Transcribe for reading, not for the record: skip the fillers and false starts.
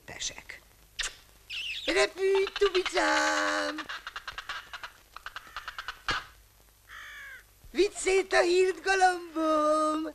tökéletesek. Repülj, Tubicám! Vidd szét a hírt, galambom!